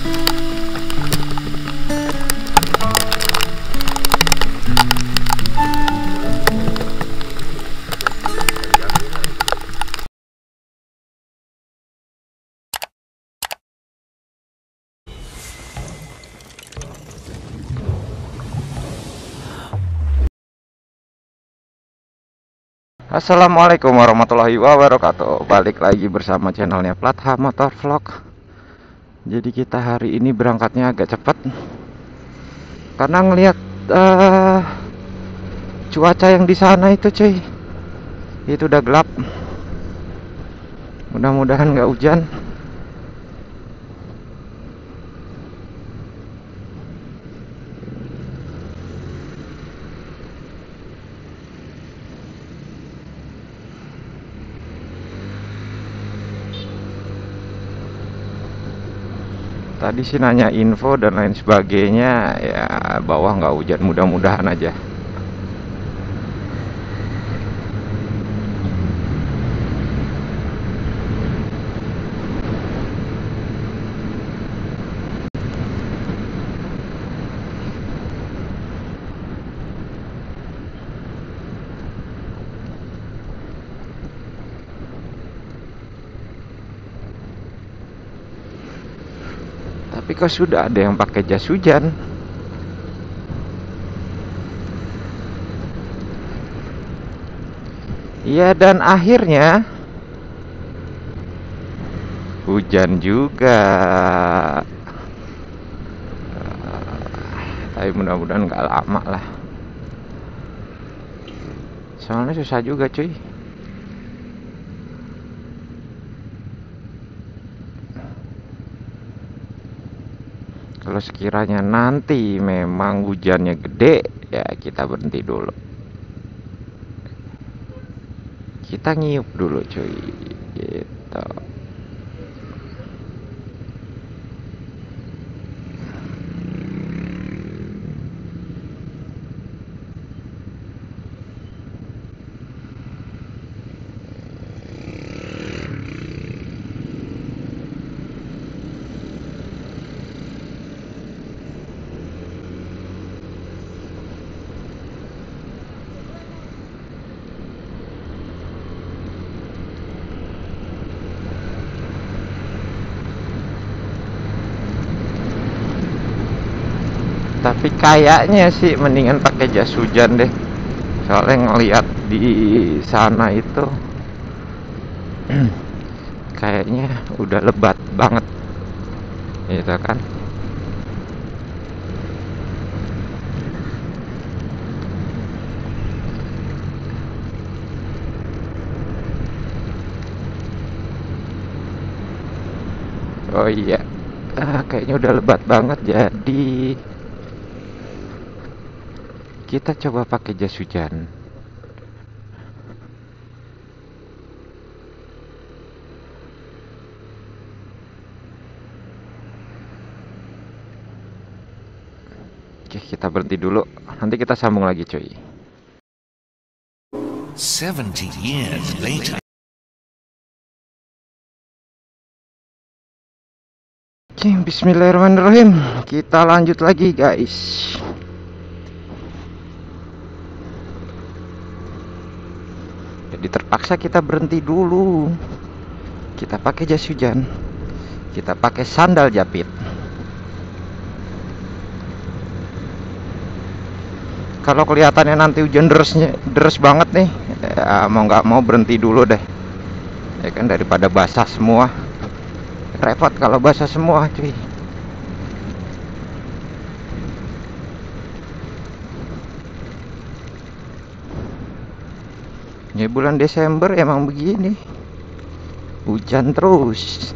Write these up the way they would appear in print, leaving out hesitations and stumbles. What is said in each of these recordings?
Assalamualaikum warahmatullahi wabarakatuh. Balik lagi bersama channelnya Platha Motor Vlog. Jadi kita hari ini berangkatnya agak cepat karena ngelihat cuaca yang di sana itu, cuy, itu udah gelap. Mudah-mudahan nggak hujan. Tadi sih nanya info dan lain sebagainya, ya bawah nggak hujan, mudah-mudahan aja. Tapi kok sudah ada yang pakai jas hujan? Iya, dan akhirnya hujan juga. Tapi mudah-mudahan nggak lama lah. Soalnya susah juga, cuy. Kalau sekiranya nanti memang hujannya gede, ya kita berhenti dulu. Kita ngiup dulu, cuy. Gitu. Tapi kayaknya sih mendingan pakai jas hujan deh. Soalnya ngelihat di sana itu kayaknya udah lebat banget, gitu kan. Oh iya, kayaknya udah lebat banget, jadi kita coba pakai jas hujan. Oke, kita berhenti dulu. Nanti kita sambung lagi, cuy. 70 years later. Oke, bismillahirrahmanirrahim. Kita lanjut lagi, guys. Jadi terpaksa kita berhenti dulu. Kita pakai jas hujan. Kita pakai sandal jepit. Kalau kelihatannya nanti hujan deres banget nih, ya mau nggak mau berhenti dulu deh. Ya kan, daripada basah semua. Repot kalau basah semua, cuy. Ya bulan Desember emang begini. Hujan terus.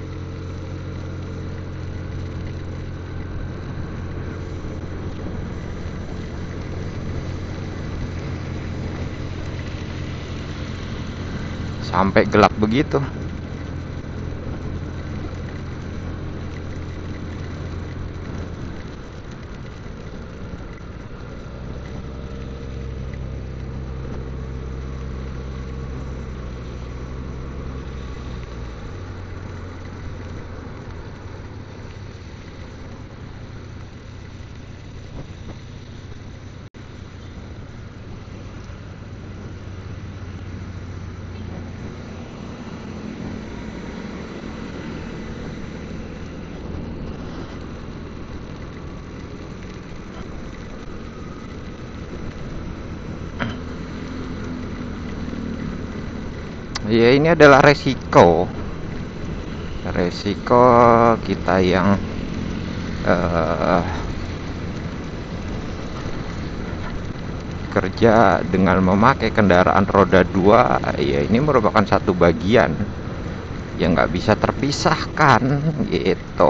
Sampai gelap begitu. Ya ini adalah resiko kita yang eh, kerja dengan memakai kendaraan roda 2. Ya ini merupakan satu bagian yang nggak bisa terpisahkan gitu.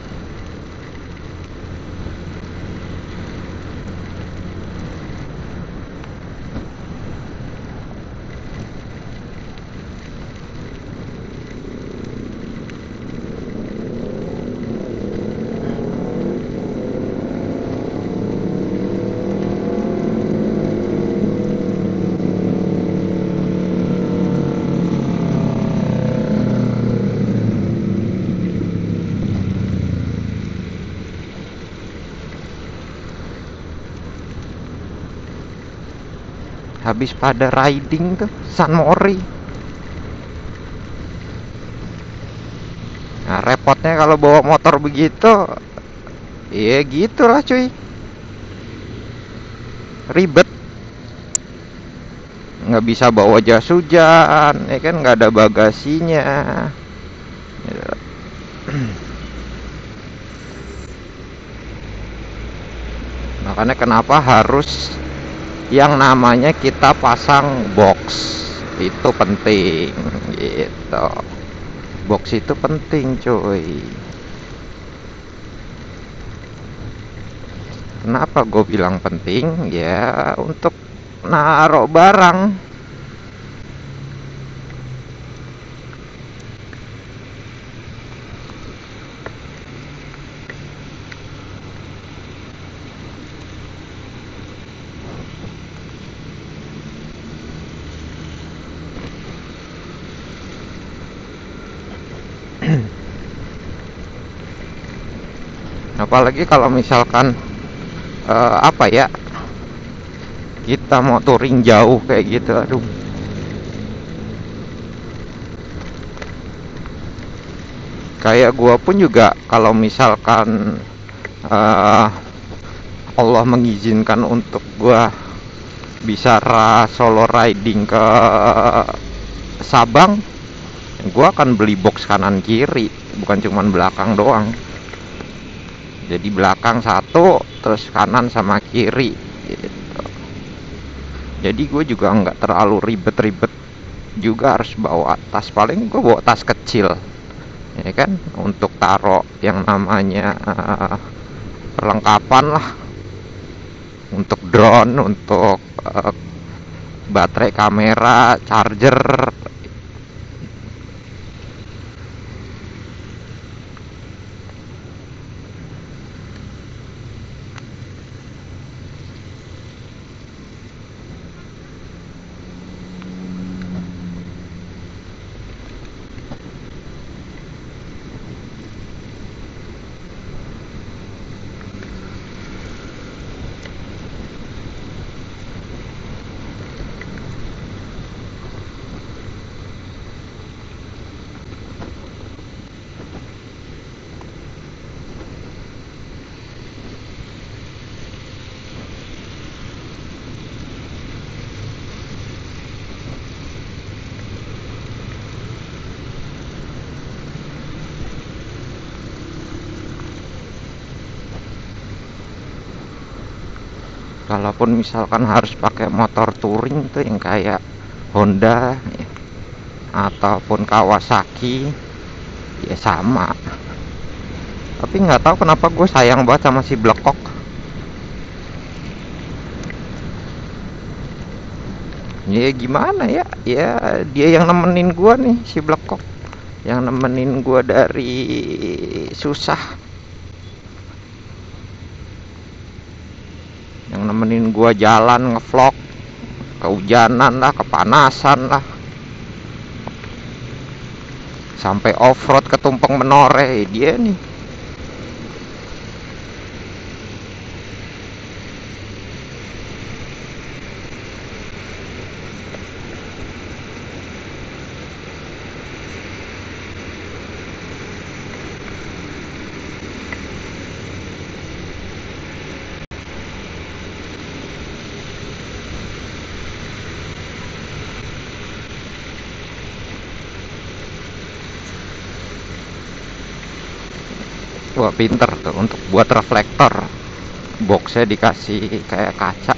Habis pada riding tuh San Mori. Nah repotnya kalau bawa motor begitu, ya gitulah cuy, ribet. Nggak bisa bawa jas hujan, ya kan, nggak ada bagasinya. Makanya kenapa harus yang namanya kita pasang box, itu penting gitu. Box itu penting cuy. Kenapa gue bilang penting? Ya untuk naruh barang. Apalagi kalau misalkan apa ya, kita mau touring jauh kayak gitu, aduh. Kayak gua pun juga kalau misalkan Allah mengizinkan untuk gua bisa solo riding ke Sabang, gua akan beli box kanan kiri, bukan cuman belakang doang. Jadi belakang satu, terus kanan sama kiri gitu. Jadi gue juga nggak terlalu ribet-ribet juga harus bawa tas. Paling gue bawa tas kecil, ya kan, untuk taruh yang namanya perlengkapan lah, untuk drone, untuk baterai, kamera, charger. Kalaupun misalkan harus pakai motor touring tuh yang kayak Honda ya, ataupun Kawasaki, ya sama. Tapi nggak tahu kenapa gue sayang banget sama si Blekok. Ya gimana ya, ya dia yang nemenin gue nih, si Blekok, yang nemenin gue dari susah, yang nemenin gua jalan ngevlog, kehujanan lah, kepanasan lah, sampai off-road ke Tumpeng Menoreh, dia nih. Wah, pinter tuh untuk buat reflektor. Boxnya dikasih kayak kaca.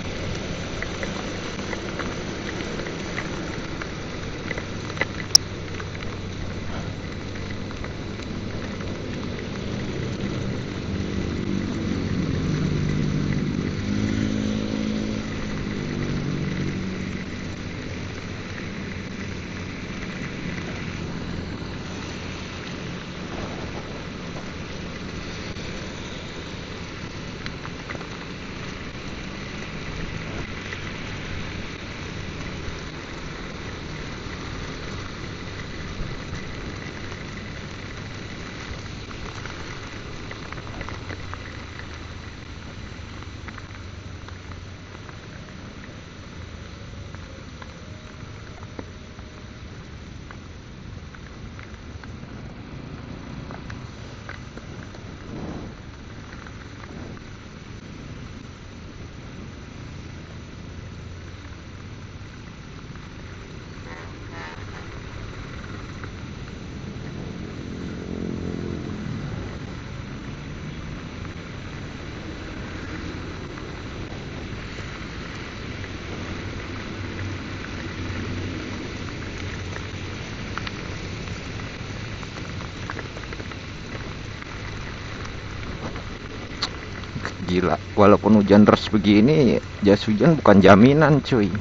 Gila, walaupun hujan deras begini, jas hujan bukan jaminan cuy.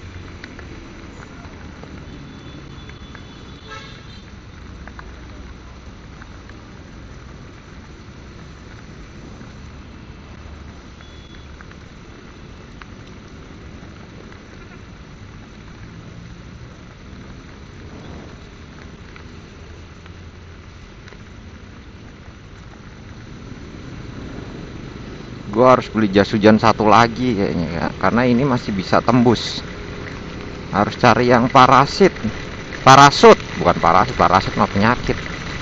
Gue harus beli jas hujan satu lagi kayaknya ya, karena ini masih bisa tembus. Harus cari yang parasut, bukan parasut mah penyakit.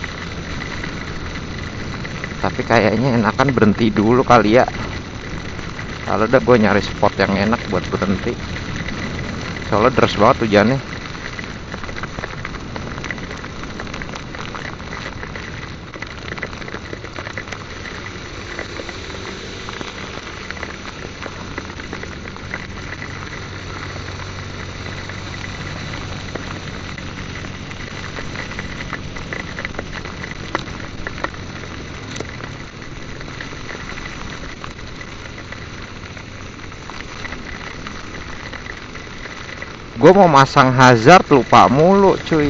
Tapi kayaknya enakan berhenti dulu kali ya. Kalau udah gue nyari spot yang enak buat berhenti. Soalnya deras banget hujannya. Gue mau masang hazard lupa mulu cuy.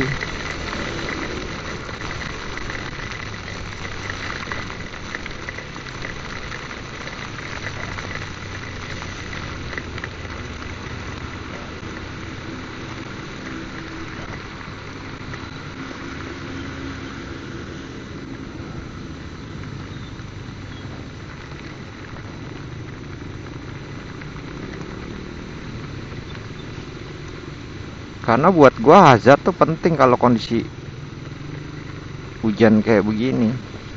Karena buat gua hazard tuh penting kalau kondisi hujan kayak begini.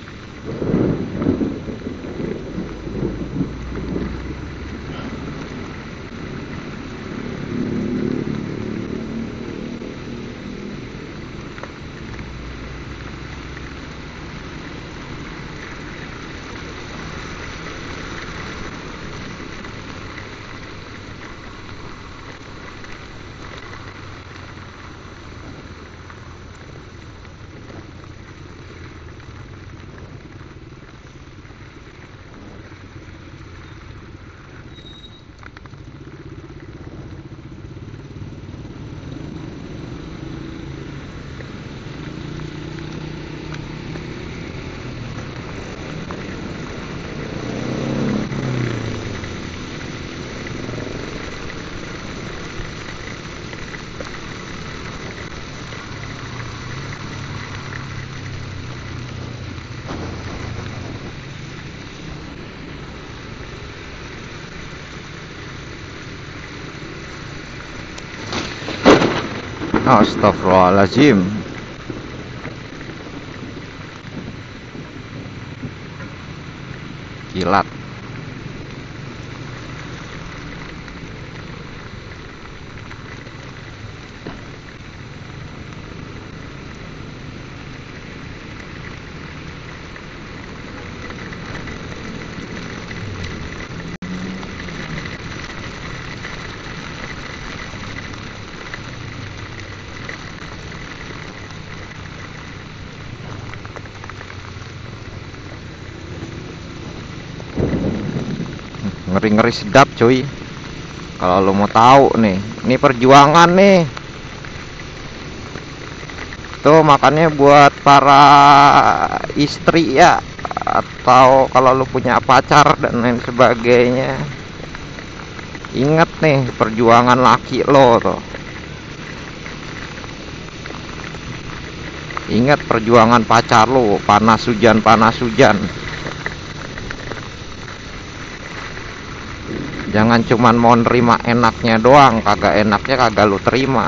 Astagfirullahaladzim. Kilat. ngeri-ngeri sedap cuy. Kalau lo mau tahu nih, ini perjuangan nih. Tuh makanya buat para istri ya, atau kalau lu punya pacar dan lain sebagainya, ingat nih perjuangan laki lo tuh. Ingat perjuangan pacar lo, panas hujan panas hujan. Jangan cuman mau nerima enaknya doang, kagak enaknya kagak lu terima.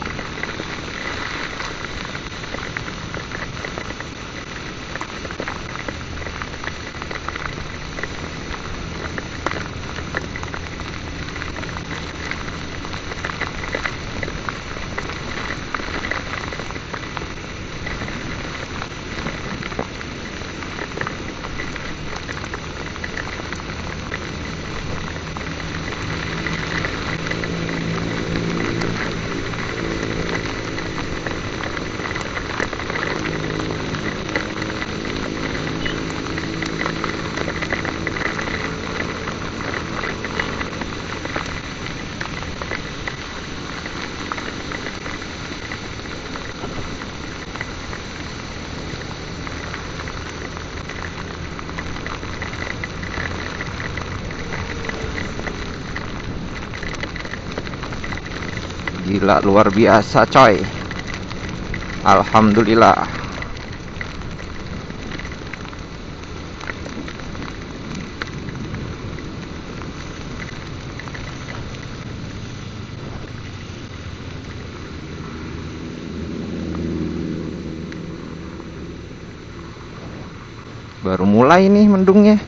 Gila luar biasa coy. Alhamdulillah. Baru mulai nih mendungnya.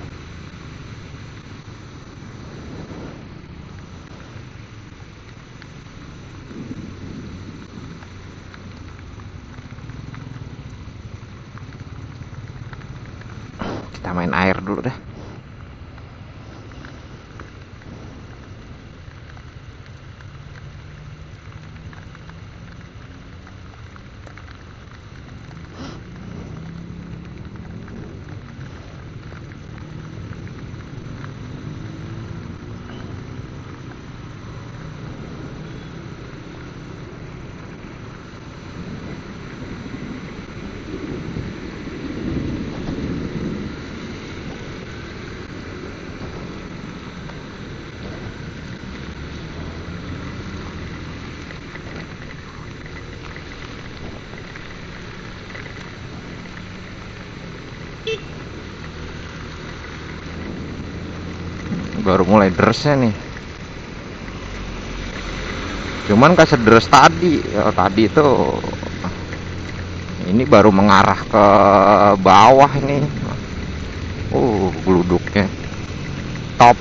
Kita main air dulu dah. Baru mulai deresnya nih. Cuman gak sederes tadi. Tadi itu ini baru mengarah ke bawah ini. Geluduknya top.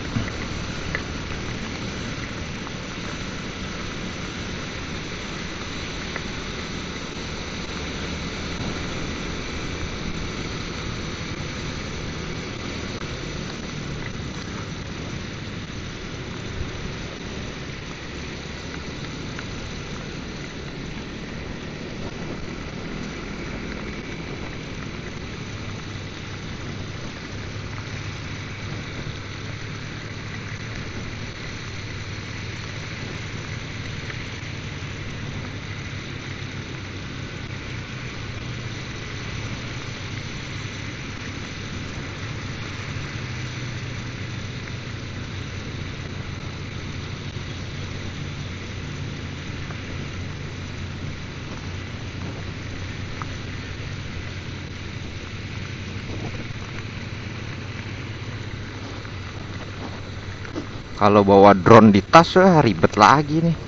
Kalau bawa drone di tas ribet lagi nih.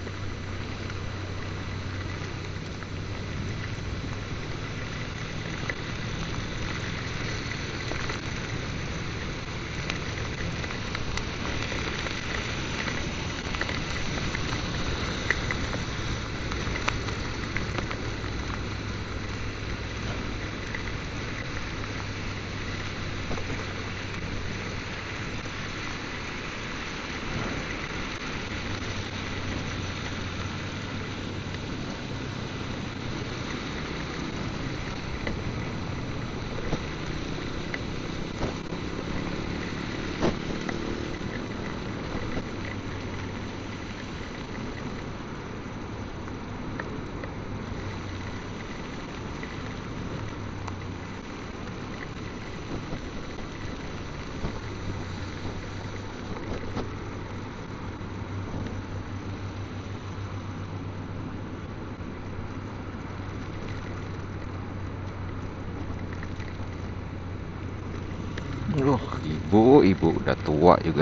Loh, ibu udah tua juga.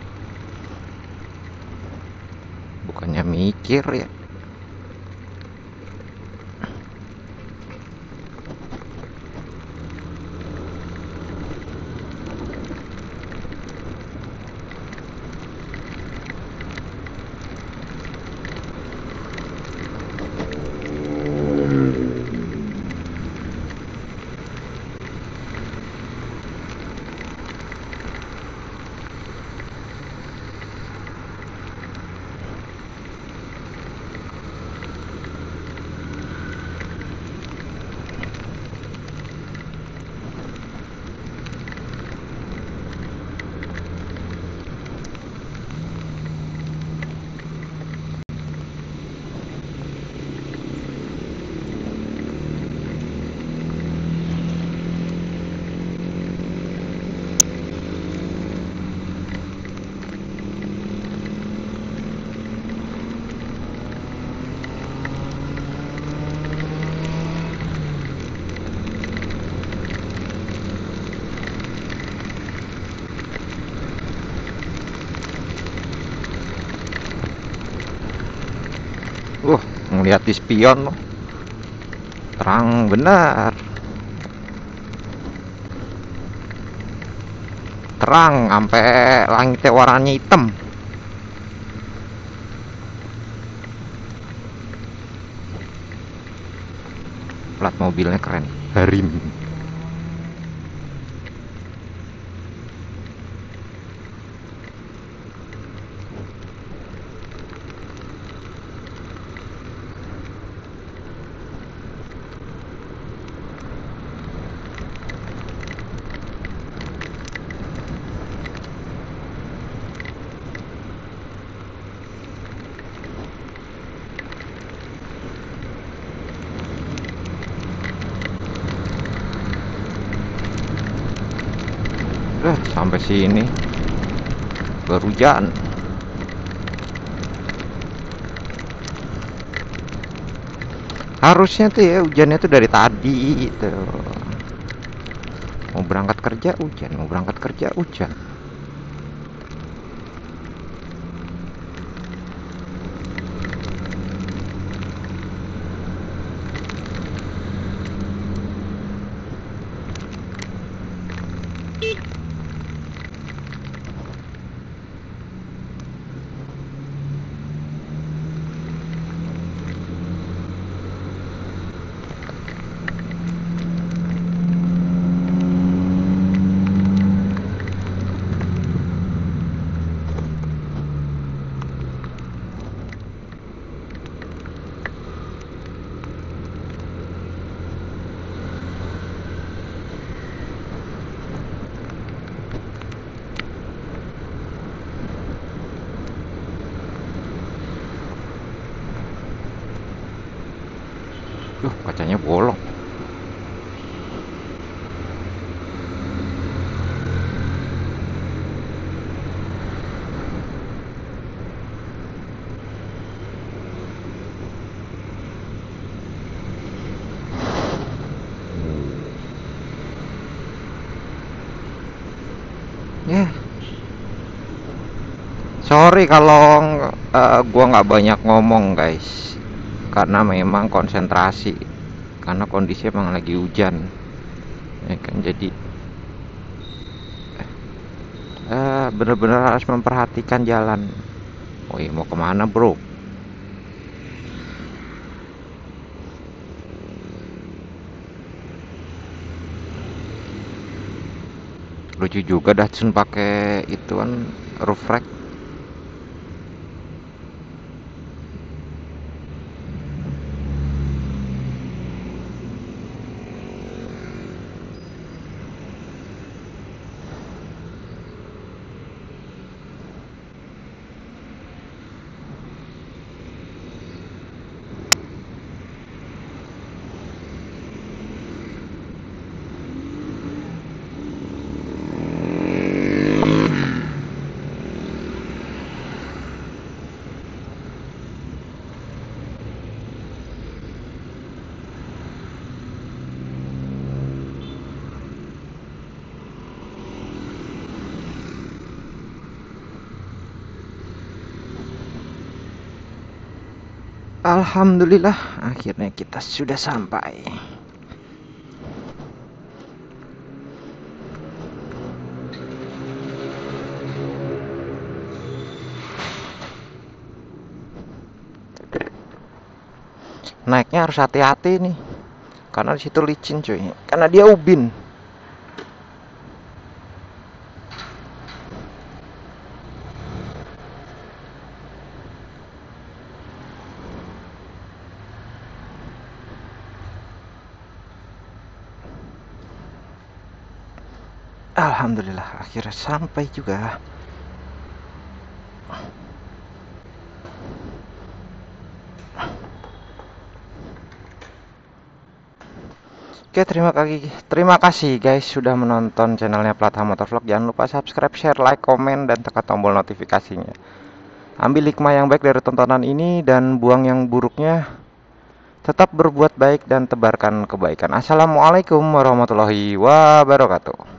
Bukannya mikir ya. Ngeliat di spion loh. Terang benar. Terang sampai langitnya warnanya hitam. Plat mobilnya keren. Harim. Sampai sini baru hujan. Harusnya tuh ya hujannya tuh dari tadi tuh. Mau berangkat kerja hujan, mau berangkat kerja hujan. Kacanya bolong. Ya. Sorry kalau gua nggak banyak ngomong guys, karena memang konsentrasi, karena kondisi emang lagi hujan, ya kan, jadi bener-bener harus memperhatikan jalan. Oh iya, mau kemana bro? Lucu juga Datsun pakai ituan roof rack. Alhamdulillah, akhirnya kita sudah sampai. Naiknya harus hati-hati nih, karena di situ licin cuy, karena dia ubin. Alhamdulillah, akhirnya sampai juga. Oke, terima kasih guys sudah menonton channelnya Pratama Motovlog. Jangan lupa subscribe, share, like, komen, dan tekan tombol notifikasinya. Ambil hikmah yang baik dari tontonan ini dan buang yang buruknya. Tetap berbuat baik dan tebarkan kebaikan. Assalamualaikum warahmatullahi wabarakatuh.